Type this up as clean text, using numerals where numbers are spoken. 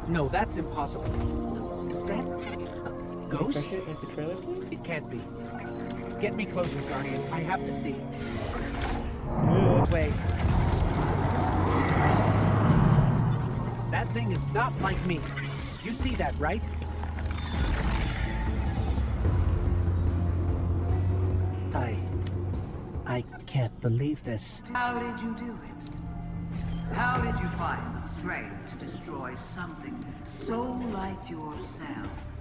No, that's impossible. Is that a ghost? Refresh it like the trailer, please? It can't be. Get me closer, Guardian. I have to see. Wait. That thing is not like me. You see that, right? I can't believe this. How did you do it? How did you find the strength to destroy something so like yourself?